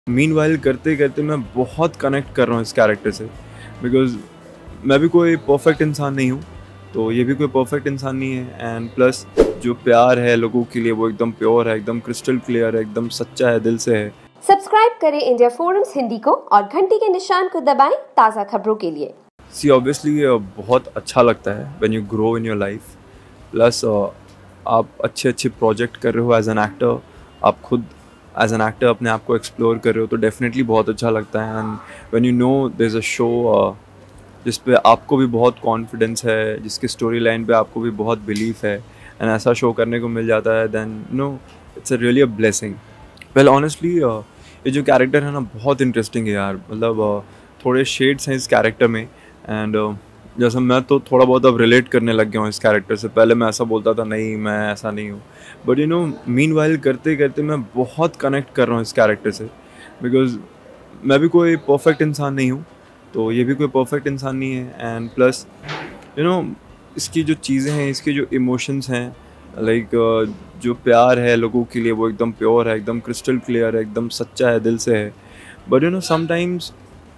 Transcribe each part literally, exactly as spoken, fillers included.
Meanwhile करते करते मैं बहुत कनेक्ट कर रहा हूँ इस कैरेक्टर से, बिकॉज़ मैं भी कोई परफेक्ट इंसान नहीं हूँ, तो ये भी कोई परफेक्ट इंसान नहीं है। एंड प्लस जो प्यार है लोगों के लिए वो एकदम प्योर है, एकदम क्रिस्टल क्लियर है, एकदम सच्चा है, दिल से है। सब्सक्राइब करें इंडिया फोरम्स हिंदी को और घंटी के निशान को दबाएं ताज़ा खबरों के लिए। सी ऑब्वियसली बहुत अच्छा लगता है when you grow in your life, plus आप अच्छे अच्छे प्रोजेक्ट कर रहे हो एज एन एक्टर, आप खुद एज एन एक्टर अपने आप को एक्सप्लोर कर रहे हो, तो डेफिनेटली बहुत अच्छा लगता है। And when you know there is a show जिस पे आपको भी बहुत कॉन्फिडेंस है, जिसकी स्टोरी लाइन पे आपको भी बहुत बिलीफ है, एंड ऐसा शो करने को मिल जाता है, then know it's a really a blessing. Well honestly ये जो कैरेक्टर है ना बहुत इंटरेस्टिंग है यार, मतलब uh, थोड़े शेड्स हैं इस कैरेक्टर में। एंड uh, जैसे मैं तो थोड़ा बहुत अब रिलेट करने लग गया हूँ इस कैरेक्टर से। पहले मैं ऐसा बोलता था नहीं मैं ऐसा नहीं हूँ, बट यू नो मीनवाइल करते करते मैं बहुत कनेक्ट कर रहा हूँ इस कैरेक्टर से, बिकॉज मैं भी कोई परफेक्ट इंसान नहीं हूँ, तो ये भी कोई परफेक्ट इंसान नहीं है। एंड प्लस यू नो इसकी जो चीज़ें हैं, इसके जो इमोशंस हैं, लाइक like, जो प्यार है लोगों के लिए वो एकदम प्योर है, एकदम क्रिस्टल क्लियर है, एकदम सच्चा है, दिल से है। But you know sometimes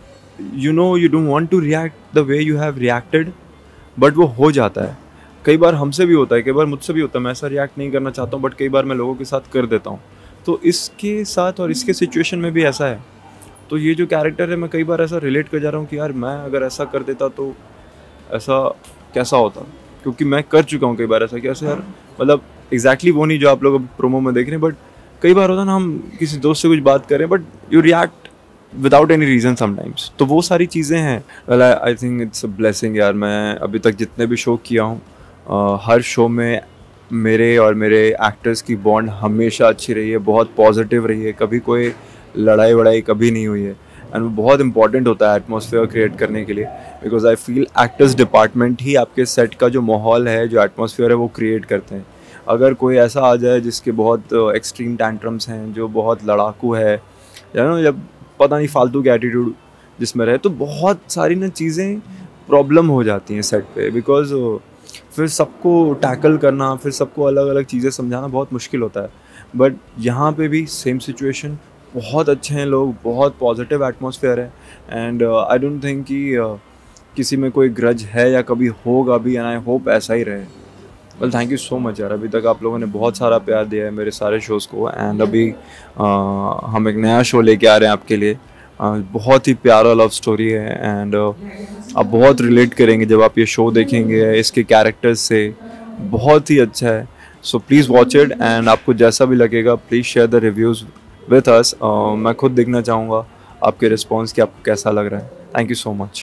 you know you don't want to react the way you have reacted, but वो हो जाता है। कई बार हमसे भी होता है, कई बार मुझसे भी होता है, मैं ऐसा रिएक्ट नहीं करना चाहता हूँ, बट कई बार मैं लोगों के साथ कर देता हूँ। तो इसके साथ और इसके सिचुएशन में भी ऐसा है। तो ये जो कैरेक्टर है मैं कई बार ऐसा रिलेट कर जा रहा हूँ कि यार मैं अगर ऐसा कर देता तो ऐसा कैसा होता, क्योंकि मैं कर चुका हूँ कई बार ऐसा। कैसे यार, मतलब एग्जैक्टली वो नहीं जो आप लोग प्रोमो में देख रहे हैं, बट कई बार होता ना हम किसी दोस्त से कुछ बात करें but you react without any reason sometimes, तो वो सारी चीज़ें हैं। Well I think it's a blessing यार। मैं अभी तक जितने भी शो किया हूँ, uh, हर शो में मेरे और मेरे एक्टर्स की बॉन्ड हमेशा अच्छी रही है, बहुत पॉजिटिव रही है, कभी कोई लड़ाई वड़ाई कभी नहीं हुई है। एंड वो बहुत इंपॉर्टेंट होता है एटमॉस्फेयर क्रिएट करने के लिए, because I feel actors department ही आपके सेट का जो माहौल है, जो एटमॉस्फेयर है वो क्रिएट करते हैं। अगर कोई ऐसा आ जाए जिसके बहुत एक्सट्रीम टैंट्रम्स हैं, जो बहुत लड़ाकू है, या ना जब पता नहीं फालतू के एटीट्यूड जिसमें रहे, तो बहुत सारी ना चीज़ें प्रॉब्लम हो जाती हैं सेट पे, बिकॉज फिर सबको टैकल करना, फिर सबको अलग अलग चीज़ें समझाना बहुत मुश्किल होता है। बट यहाँ पे भी सेम सिचुएशन, बहुत अच्छे हैं लोग, बहुत पॉजिटिव एटमॉस्फेयर है। एंड आई डोंट थिंक कि uh, किसी में कोई ग्रज है या कभी होगा भी, एंड आई होप ऐसा ही रहे। Well thank you so much यार, अभी तक आप लोगों ने बहुत सारा प्यार दिया है मेरे सारे शोज़ को। एंड अभी uh, हम एक नया शो लेके आ रहे हैं आपके लिए, uh, बहुत ही प्यारा लव स्टोरी है। एंड uh, आप बहुत रिलेट करेंगे जब आप ये शो देखेंगे, इसके कैरेक्टर्स से बहुत ही अच्छा है। So please watch it, and आपको जैसा भी लगेगा please share the reviews with us. मैं खुद देखना चाहूँगा आपके रिस्पॉन्स कि आपको कैसा लग रहा है। Thank you so much.